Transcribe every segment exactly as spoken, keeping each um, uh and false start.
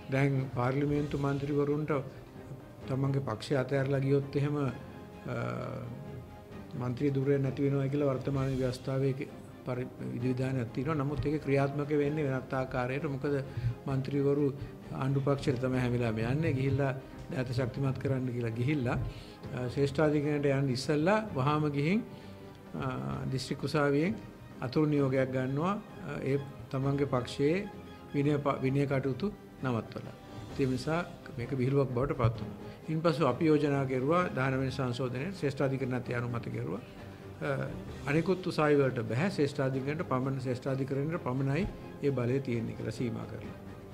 දැන් පාර්ලිමේන්තු මන්ත්‍රීවරුන්ට තමන්ගේ පක්ෂය අතහැරලා ගියොත් එහෙම මන්ත්‍රී ධුරය නැති වෙනවා කියලා වර්තමාන ව්‍යවස්ථාවේ විධිවිධානයක් තියෙනවා. නමුත් ඒක ක්‍රියාත්මක වෙන්නේ වෙනත් ආකාරයකට. මොකද മന്ത്രിවරු ආණ්ඩු පක්ෂයට තමයි හැම වෙලාවෙම යන්නේ. ගිහිල්ලා දැත ශක්තිමත් කරන්න කියලා ගිහිල්ලා ශ්‍රේෂ්ඨාධිකරණයට යන්න ඉස්සෙල්ලා වහාම ගිහින් දිස්ත්‍රික් උසාවියෙන් අතුරු නියෝගයක් ගන්නවා. ඒ තමන්ගේ පක්ෂයේ විනය විනය කටයුතු නවත්වලා. ඒ නිසා මේක විහිළුවක් බවට පත් වුණා. ඉන්පසු අපි යෝජනා කෙරුවා දහනව වෙනි සංශෝධනයේ ශ්‍රේෂ්ඨාධිකරණත් අනුමත කෙරුවා. අනිකුත් උසාවි වලට බෑ ශ්‍රේෂ්ඨාධිකරණයට පමණ ශ්‍රේෂ්ඨාධිකරණයට පමණයි ඒ බලය තියෙන්නේ කියලා සීමා කරලා.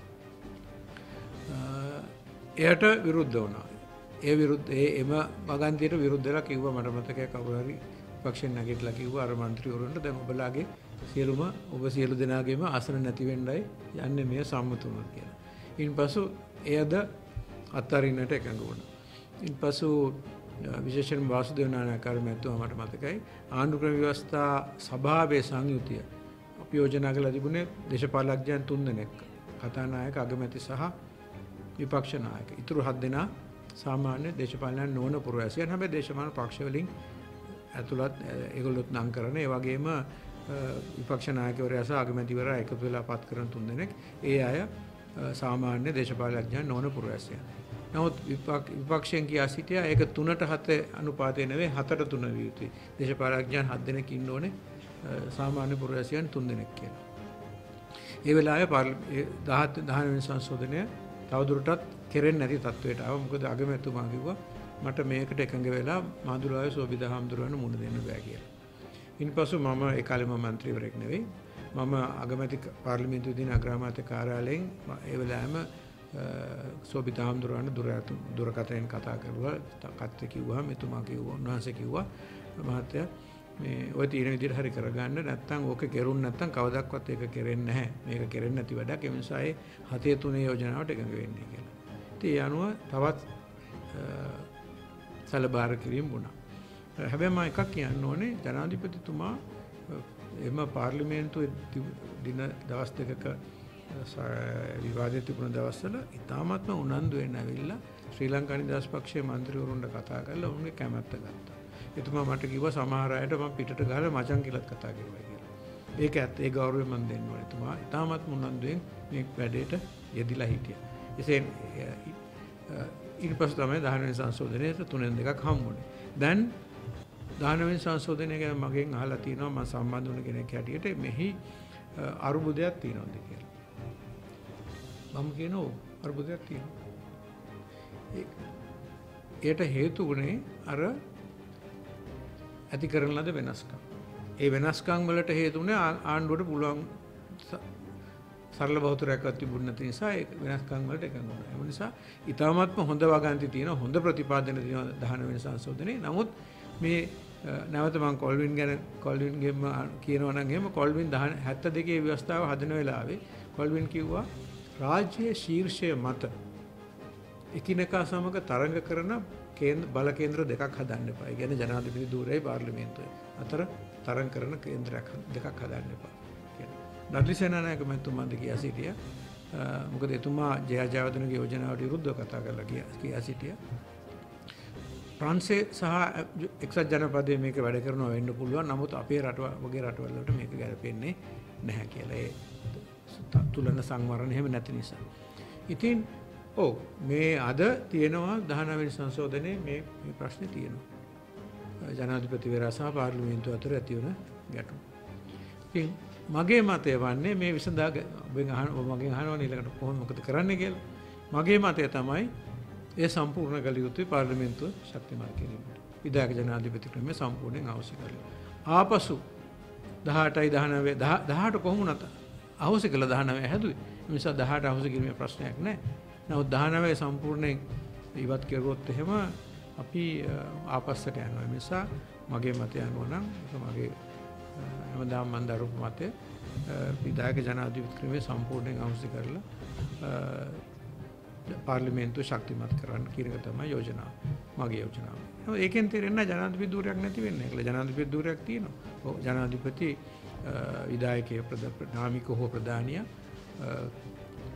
එයට විරුද්ධ වුණා. ඒ විරුද්ධ ඒ එම වගන්තියට විරුද්ධ වෙලා කිව්වා මට මතකයි කවුරු හරි පක්ෂෙන් නැගිටලා කිව්වා අර മന്ത്രിවරුන්ට දැන් ඔබලාගේ සියලුම ඔබ සියලු දෙනාගේම ආසන නැති වෙන්නයි යන්නේ මේ සම්මත වුණා කියලා. ඉන්පසු එයද අත්තරින්නට එකඟ වුණා. ඉන්පසු විශේෂයෙන් වාසුදේව නානායක මැතිතුමා මට මතකයි ආණ්ඩු ක්‍රම ව්‍යවස්ථා සභාවේ සංයුතිය අපි යෝජනා කළා තිබුණේ දේශපාලඥයන් තුන් දෙනෙක් කතානායක අගමැති සහ විපක්ෂ නායක. ඊටු හත් දෙනා සාමාන්‍ය දේශපාලනයන් නොවන පුරවැසියන්. හැබැයි දේශපාලන පක්ෂ වලින් ඇතුළත් ඒගොල්ලොත් නම් කරන ඒ වගේම විපක්ෂ නායකවරයා සහ අගමැතිවරයා එකතු වෙලා පත් කරන තුන් දෙනෙක්. ඒ අය සාමාන්‍ය දේශපාලඥයන් නොවන පුරවැසියන්. නමුත් විපක්ෂයෙන් කියා සිටියා ඒක තුනට හත අනුපාතය නෙවෙයි හතට තුන විය යුතුයි. දේශපාලඥයන් හත් දෙනෙක් ඉන්න ඕනේ සාමාන්‍ය පුරවැසියන් තුන් දෙනෙක් කියලා. ඒ වෙලාවේ දහනව වෙනි සංශෝධනය තවදුරටත් කෙරෙන්නේ නැති තත්වයට ආවා. මොකද අගමැතිතුමා කිව්වා මට මේකට එකඟ වෙලා මාදුලාවේ සෝබිදා හාමුදුරුවන්ට මුණ දෙන්න බෑ කියලා. ඉන්පසු මම ඒ කාලේ මම മന്ത്രിවරයෙක් නෙවෙයි. මම අගමැති පාර්ලිමේන්තු දින අග්‍රාමාත්‍ය කාර්යාලයෙන් ඒ වෙලාවෙම සෝබිදා හාමුදුරුවන්ට දුරකථනයෙන් කතා කරුවා. කතා කිව්වා මෙතුමා කිව්වා උන්වහන්සේ කිව්වා මහත්තයා මේ ඔය තියෙන විදිහට හරි කරගන්න නැත්නම් ඕක කෙරුණ නැත්නම් කවදාවත් ඒක කෙරෙන්නේ නැහැ. මේක කෙරෙන්නේ නැති වැඩක්. ඒ නිසා ඒ හතේ තුනේ යෝජනාවට එකඟ වෙන්නේ කියලා. ඉතින් ඒ අනුව තවත් සැලබාර කිරීම වුණා. හැබැයි මම එකක් කියන්න ඕනේ ජනාධිපතිතුමා එම පාර්ලිමේන්තුවේ දින දවස් දෙකක විවාදයේ තිබුණ දවස්වල ඉතාමත්ම උනන්දු වෙන්න ඇවිල්ලා ශ්‍රී ලංකා නිදහස් පක්ෂයේ മന്ത്രിවරුන්ට කතා කරලා උන්ගේ කැමැත්ත ගත්තා. එතුමා මට කිව්වා සමහර අයට මම පිටට ගහලා මචං කියලාත් කතා කරුවා කියලා. ඒක ඇත්ත ඒ ගෞරවය මම දෙන්න ඕනේ. එතුමා ඉතාමත්ම උනන්දුවෙන් මේ වැඩේට යෙදිලා හිටියා. එසේ ඊට පස්සේ තමයි දහනව වෙනි සංශෝධනයේ තුනෙන් දෙකක් හම්බුනේ. දැන් දහනව වෙනි සංශෝධනය ගැන මගෙන් අහලා තියෙනවා මම සම්බන්ධ වුණ කෙනෙක් හැටියට මෙහි අරුබුදයක් තියෙනවද කියලා. මම කියනවා අරුබුදයක් තියෙනවා. ඒට හේතු වුණේ අර ඇති කරන ලද වෙනස්කම්. ඒ වෙනස්කම් වලට හේතු වුණේ ආණ්ඩුවට පුළුවන් සරල බහුතරයක්වත් තිබුණ නැති නිසා ඒ වෙනස්කම් වලට එකඟ වුණා. ඒ නිසා ඊටාත්ම හොඳ වගන්ති තියෙන හොඳ ප්‍රතිපාදන තියෙන දහනව වෙනි සංශෝධනයේ. නමුත් මේ නැවත මම කොල්වින් ගැන කොල්වින්ගෙම කියනවා නම් එහෙම කොල්වින් හැත්තෑ දෙකේ ව්‍යවස්ථාව හදන වෙලාවේ කොල්වින් කිව්වා රාජ්‍යයේ ශීර්ෂය මත එකිනෙකා සමග තරඟ කරන කේන්ද්‍ර බල කේන්ද්‍ර දෙකක් හදන්න එපා. ඒ කියන්නේ ජනාධිපති ධූරයයි පාර්ලිමේන්තුවයි අතර තරඟ කරන කේන්ද්‍රයක් දෙකක් හදන්න එපා. ඩඩ්ලි සේනානායක මැතිතුමාද කියා සිටියා. මොකද එතුමා ජයජයවර්ධනගේ යෝජනාවට විරුද්ධව කතා කරලා කියා සිටියා. ප්‍රංශේ සහ එක්සත් ජනපදයේ මේක වැඩ කරනවා වෙන්න පුළුවන්. නමුත් අපේ රට වගේ රටවල් වලට මේක ගැලපෙන්නේ නැහැ කියලා. ඒ තුලන සංවරණ එහෙම නැති නිසා. ඉතින් ඔව් මේ අද තියෙනවා දහනව වෙනි සංශෝධනයේ මේ මේ ප්‍රශ්නේ තියෙනවා. ජනාධිපතිවරයා සහ පාර්ලිමේන්තුව අතර ඇති වෙන ගැටුම්. ඉතින් මගේ මතය වන්නේ මේ විසඳා ඔබෙන් අහන ඔබ මගෙන් අහනවා ඊළඟට කොහොමද මොකද කරන්න කියලා. මගේ මතය තමයි ඒ සම්පූර්ණ කළ යුතුයි පාර්ලිමේන්තුව ශක්තිමත් කිරීමට. විධායක ජනාධිපති ක්‍රමය සම්පූර්ණයෙන් අවශ්‍ය කරලා. ආපසු දහඅටයි දහනවය දහඅට කොහොම වුණත් අවශ්‍ය කළ දහනවය හැදුවේ. ඒ නිසා දහඅට අවශ්‍ය කිරීමේ ප්‍රශ්නයක් නැහැ. නමුත් දහනවය සම්පූර්ණයෙන් ඉවත් කෙරුවොත් එහෙම අපි ආපස්සට යනවා. ඒ නිසා මගේ මතය අනුව නම් මගේ හැමදාම මම දරුපු මතය විධායක ජනාධිපති ක්‍රමය සම්පූර්ණයෙන් අවශ්‍ය කරලා පාර්ලිමේන්තුව ශක්තිමත් කරන්න කියන එක තමයි යෝජනාව. මගේ යෝජනාව. ඒකෙන් තේරෙන්නේ ජනාධිපති ධූරයක් නැති වෙන්නේ. ඒකල ජනාධිපති ධූරයක් තියෙනවා. ඔව් ජනාධිපති විධායකයේ ප්‍රධානික හෝ ප්‍රධානිය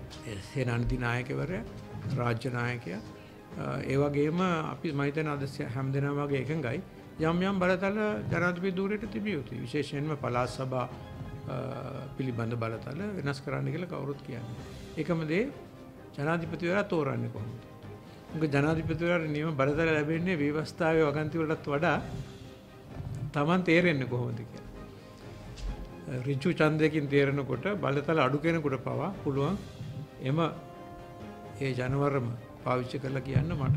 සේනාධිපති නායකවරයා, රාජ්‍ය නායකයා, ඒ වගේම අපි මම හිතන අද හැමදෙනාම වගේ එකඟයි යම් යම් බලතල ජනාධිපති ධූරයට තිබිය යුතුයි. විශේෂයෙන්ම පළාත් සභා පිළිබඳ බලතල වෙනස් කරන්න කියලා කවුරුත් කියන්නේ. ඒකම දේ ජනාධිපතිවරයා තෝරන්නේ කොහොමද? මොකද ජනාධිපතිවරයාට නියම බලතල ලැබෙන්නේ ව්‍යවස්ථාවේ වගන්ති වලටත් වඩා Taman තේරෙන්නේ කොහොමද කියලා. ඍජු ඡන්දයකින් තේරෙනකොට බලතල අඩු කෙනෙකුට පවා පුළුවන් එම ඒ ජනවරම පාවිච්චි කරලා කියන්න මට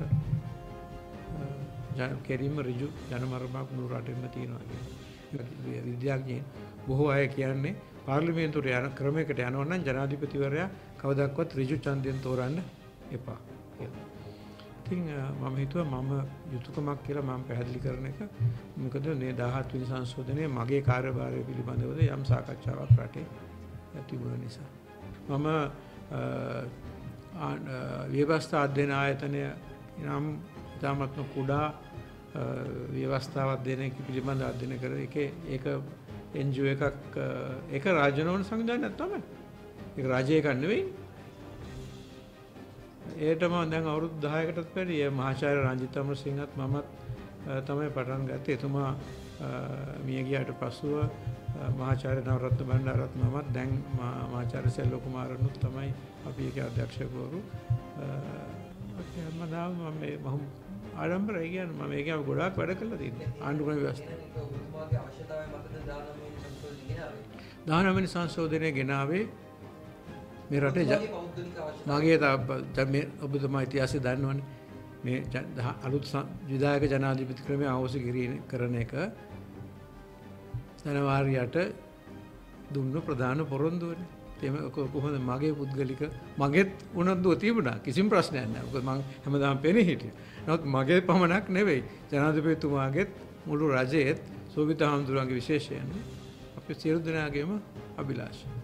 ජන කෙරීම ඍජු ජනමරමක් මුළු රටෙම තියෙනවා කියන්නේ. විද්‍යාඥයන් බොහෝ අය කියන්නේ පාර්ලිමේන්තුවට යන ක්‍රමයකට යනවා නම් ජනාධිපතිවරයා කවදාවත් ඍජු ඡන්දයෙන් තෝරන්න එපා කියලා. ඉතින් මම හිතුවා මම යුතුයකමක් කියලා මම පැහැදිලි කරන එක. මොකද මේ දහහත් වෙනි සංශෝධනයේ මගේ කාර්යභාරය පිළිබඳව යම් සාකච්ඡාවක් රටේ තිබුණ නිසා. මම ව්‍යවස්ථා අධ්‍යයන ආයතනය නම් ඉතාමත්ම කුඩා ව්‍යවස්ථාවක් දෙන එක පිළිබඳ අධ්‍යයන කර එකේ ඒක එන් ජී ඕ එකක් ඒක රාජ්‍යනෝන සංවිධානයක් තමයි. ඒක රාජ්‍ය එකක් නෙවෙයි. ඒටම දැන් අවුරුදු දහයකටත් පෙරිය මහාචාර්ය රංජිත් අමරසිංහත් මමත් තමයි පටන් ගත්තේ. එතුමා මිය ගියාට පසුව මහාචාර්ය නවරත්න බණ්ඩාරත් මමත් දැන් මහාචාර්ය සෙල්ව කුමාරනුත් තමයි අපි ඒකේ අධ්‍යක්ෂකවරු. මම මේ මම ආරම්භය කියන්නේ මම ඒකම ගොඩාක් වැඩ කළා තියෙනවා. ආණ්ඩුක්‍රම ව්‍යවස්ථාව. ඔබතුමාගේ අවශ්‍යතාවය මතද දානම වෙනි සංශෝධනය ගෙනාවේ මේ රටේ මගේ මේ ඔබතුමා ඉතිහාසය දන්නවනේ. මේ අලුත් විධායක ජනාධිපති ක්‍රමය අවශ්‍ය කරන එක ජනවාරියට දුන්න ප්‍රධාන පොරොන්දුවනේ. එතෙම කොහොමද මගේ පුද්ගලික මගෙත් උනන්දුව තිබුණා. කිසිම ප්‍රශ්නයක් නැහැ. මොකද මම හැමදාම පෙනී හිටියා. නමුත් මගේ පමණක් නෙවෙයි. ජනාධිපතිතුමාගේත් මුළු රජයේත් සෝවිත හාමුදුරුවන්ගේ විශේෂයෙන් අපේ සියලු දෙනාගේම අභිලාෂය.